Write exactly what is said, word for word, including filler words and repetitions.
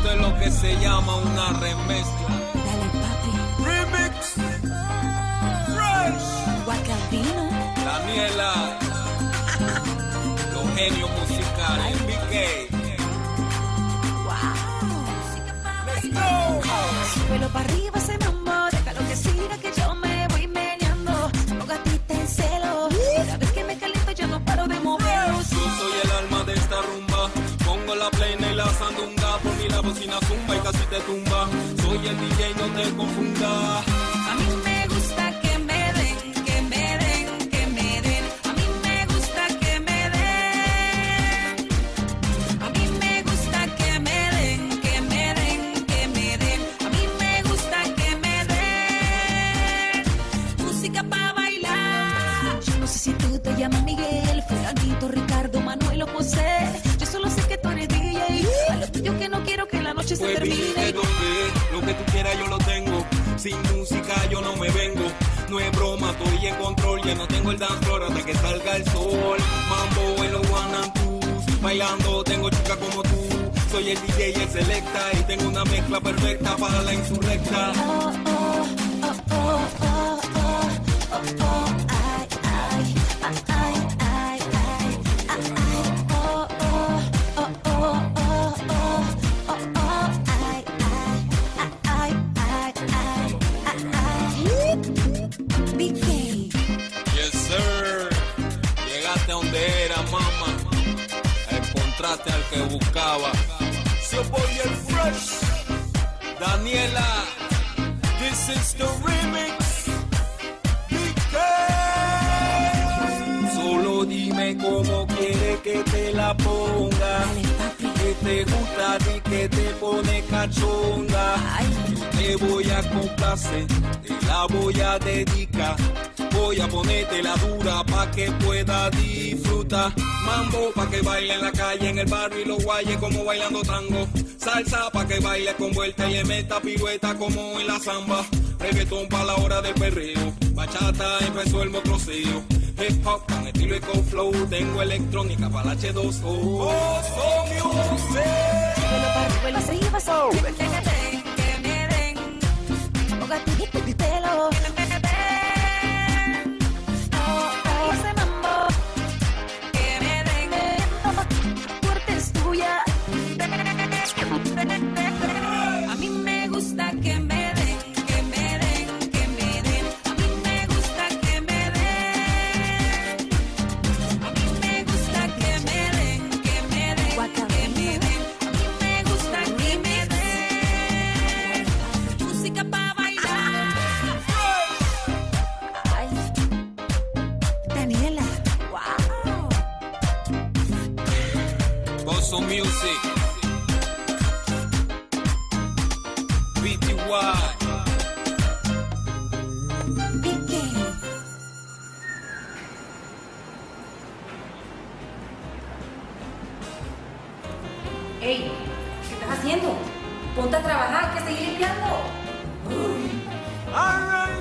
Esto es lo que se llama una remezcla. Dale, papi. Remix. Fresh. Guacaldino. Daniela. Los genios musicales. B K. Let's go. Súbelo para arriba ese mambo. Déjalo que siga que yo me voy meneando. No gatita en celo. Cada vez que me caliento yo no paro de moverlo. Yo soy el alma de esta rumba. Pongo la plena y la sandunga. Por mi la bocina zumba y casi te tumba. Soy el D J, no te confundas. A mí me gusta que me den, que me den, que me den. A mí me gusta que me den. A mí me gusta que me den, que me den, que me den. A mí me gusta que me den. Música para bailar. Yo no sé si tú te llamas Miguel, Fulanito, Ricardo, Manuel o José. Yo solo sé que tú eres D J. A lo tuyo que no quiero que la noche se Pues termine. dime dónde, lo que tú quieras yo lo tengo. Sin música yo no me vengo. No es broma, estoy en control. Ya no tengo el dance floor hasta que salga el sol. Mambo en los one and twos. Bailando tengo chica como tú. Soy el D J, el selecta. Y tengo una mezcla perfecta para la insurrecta. Oh, oh, oh, oh, oh, oh, oh, oh, ay, ay, ay, ay, ay, ay, ay, oh, oh, oh, oh, oh, oh, oh, oh, ay, ay, ay, ay, ay, ay, B K. Yes, sir. Llegaste a donde era, mama. Encontraste al que buscaba. So boy, el fresh. Daniela. This is the remix. B K. Solo dime cómo quieres que te la ponga. Que te gusta y que te pone cachonga. Yo te voy a complacer, te la voy a dedicar. Voy a ponerte la dura pa' que pueda disfrutar. Mambo pa' que baile en la calle, en el barrio y los guayes como bailando tango. Salsa pa' que baile con vuelta y le meta pirueta como en la samba. Reggaetón pa' la hora del perreo. Bachata empezó el motroceo. Hip hop con estilo eco flow. Tengo electrónica para la H dos O. Oh, so music. Súbelo para arriba y arriba, so. Que me den, que me den. Oh, gatito, pítelo. Que me den. Oh, oh, ese mambo. Que me den. Fuerte es tuya. A mí me gusta que me den, que me den, que me den. A mí me gusta que me den. A mí me gusta que me den, que me den, que me den. A mí me gusta que me den. Música para bailar. Ay, Daniela, wow. Gozo Music. B T Y. B K. Ey, ¿qué estás haciendo? Ponte a trabajar, que seguir limpiando. All right.